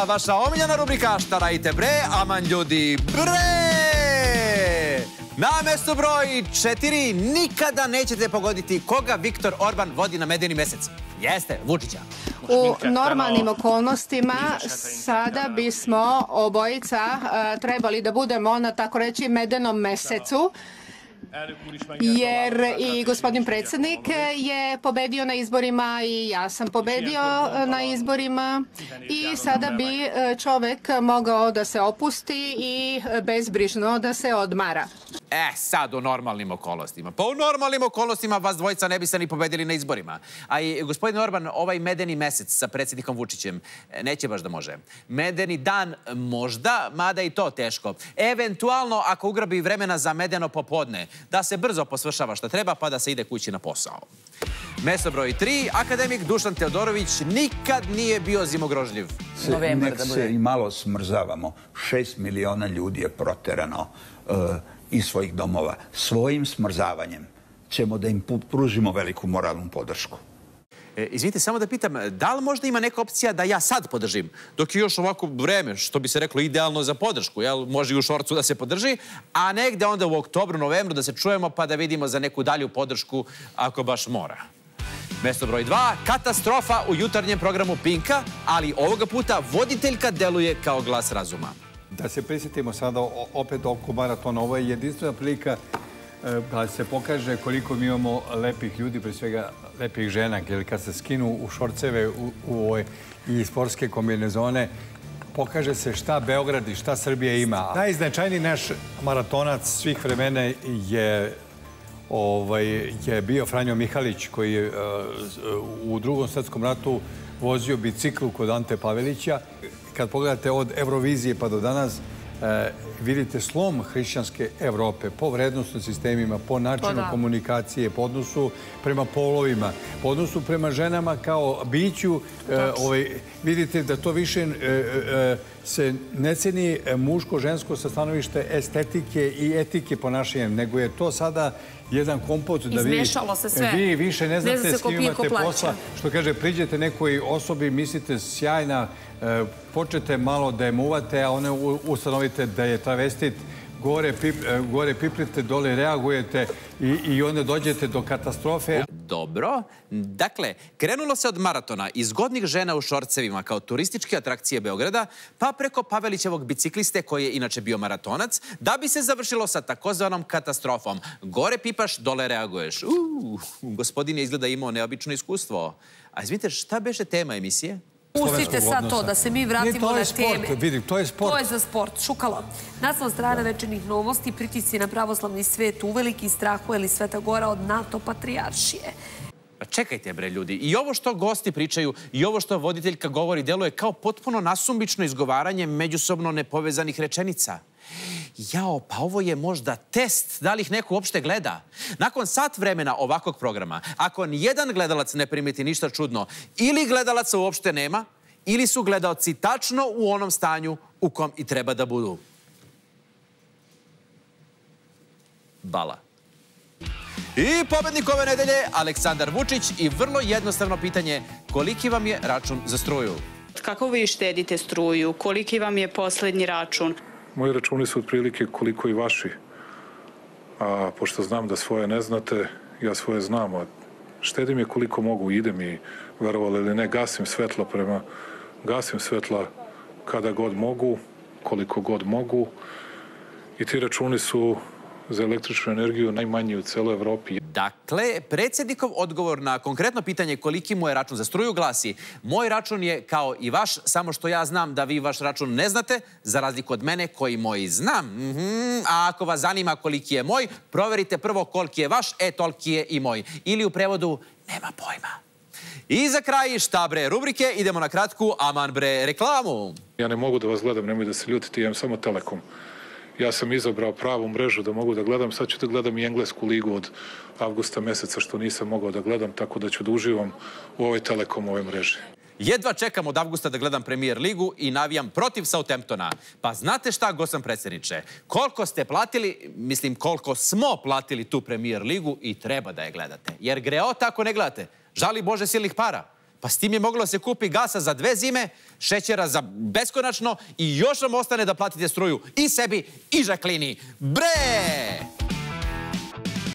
vaša omiljena rubrika Šta radite bre, aman ljudi bre! Na mestu broj 4 nikada nećete pogoditi koga Viktor Orban vodi na medeni mesec. Jeste, Vučića. U normalnim okolnostima sada bismo obojica trebali da budemo na tako reći medenom mesecu, jer i gospodin predsjednik je pobedio na izborima i ja sam pobedio na izborima i sada bi čovek mogao da se opusti i bezbrižno da se odmara. Sad u normalnim okolnostima. Pa u normalnim okolnostima vas dvojica ne biste ni pobedili na izborima. A i gospodin Orban, ovaj medeni mesec sa predsjednikom Vučićem neće baš da može. Medeni dan možda, mada i to teško. Eventualno ako ugrabi vremena za medeno popodne, da se brzo posvršava šta treba pa da se ide kući na posao. Mesto broj 3, akademik Dušan Teodorović nikad nije bio zimogrožljiv. Nek se i malo smrzavamo. 6 miliona ljudi je proterano iz svojih domova. Svojim smrzavanjem ćemo da im pružimo veliku moralnu podršku. Izvinite, samo da pitam, da li možda ima neka opcija da ja sad podržim, dok je još ovako vreme, što bi se reklo, idealno za podršku, jel? Može i u šorcu da se podrži, a negde onda u oktobru, novembru da se čujemo pa da vidimo za neku dalju podršku ako baš mora. Mesto broj 2, katastrofa u jutarnjem programu Pinka, ali ovoga puta voditeljka deluje kao glas razuma. Da se prisjetimo sada opet oko maratona. Ovo je jedinstvena prilika da se pokaže koliko mi imamo lepih ljudi, pre svega lepih žena, jer kad se skinu u šorceve i sportske kombinezone, pokaže se šta Beograd i šta Srbija ima. Najznačajniji naš maratonac svih vremena je bio Franjo Mihalić, koji je u Drugom svetskom ratu vozio biciklu kod Ante Pavelića. Kad pogledate od Eurovizije pa do danas, vidite slom hrišćanske Evrope po vrednostnim sistemima, po načinu komunikacije, po odnosu prema polovima, po odnosu prema ženama kao biću. Vidite da to više se ne ceni muško-žensko sa stanovište estetike i etike ponašanja, nego je to sada jedan kompot da vi više ne znate s kim imate posla. Što kaže, priđete nekoj osobi, mislite sjajna, počete malo da je muvate, a one ustanovite da je travestit, gore piplite, dole reagujete i onda dođete do katastrofe. Dobro. Dakle, krenulo se od maratona i zgodnih žena u šorcevima kao turističke atrakcije Beograda, pa preko Pavelićevog bicikliste koji je inače bio maratonac, da bi se završilo sa takozvanom katastrofom. Gore pipaš, dole reaguješ. Gospodin je izgleda imao neobično iskustvo. A izvinite, šta beše tema emisije? Pustite sad to, da se mi vratimo na teme. To je sport. To je za sport. Šukalo. Naslovna strana Večernjih novosti, pritisci na pravoslavni svet, uveliki strahuje li Sveta Gora od NATO patrijaršije. Pa čekajte bre ljudi, i ovo što gosti pričaju i ovo što voditeljka govori deluje kao potpuno nasumbično izgovaranje međusobno nepovezanih rečenica. Jao, pa ovo je možda test da li ih neko uopšte gleda. Nakon sat vremena ovakvog programa, ako nijedan gledalac ne primeti ništa čudno, ili gledalaca uopšte nema, ili su gledaoci tačno u onom stanju u kom i treba da budu. Bala. I pobednik ove nedelje, Aleksandar Vučić, i vrlo jednostavno pitanje, koliki vam je račun za struju? Kako vi štedite struju? Koliki vam je poslednji račun? Moji računi su otprilike koliko i vaši. A pošto znam da svoje ne znate, ja svoje znam. A štedim je koliko mogu, idem i, verovali ili ne, gasim svetla kada god mogu, koliko god mogu. I ti računi su za električnu energiju najmanji u celoj Evropi. Dakle, predsjednikov odgovor na konkretno pitanje koliki mu je račun za struju glasi: moj račun je kao i vaš, samo što ja znam da vi vaš račun ne znate, za razliku od mene koji moj znam. A ako vas zanima koliki je moj, proverite prvo koliki je vaš, toliki je i moj. Ili u prevodu, nema pojma. I za kraj, šta bre rubrike, idemo na kratku aman bre reklamu. Ja ne mogu da vas gledam, nemoj da se ljutite, imam samo Telekom. Ja sam izabrao pravu mrežu da mogu da gledam. Sad ću da gledam i englesku ligu od avgusta meseca, što nisam mogao da gledam, tako da ću da uživam u ovoj Telekomove mreži. Jedva čekam od avgusta da gledam Premier ligu i navijam protiv Southamptona. Pa znate šta, gospodin predsjedniče? Koliko ste platili, mislim koliko smo platili tu Premier ligu i treba da je gledate. Jer greota ako ne gledate. Žali Bože silnih para. Pa s tim je moglo se kupi gasa za 2 zime, šećera za beskonačno i još vam ostane da platite struju i sebi i Žaklini. Bre!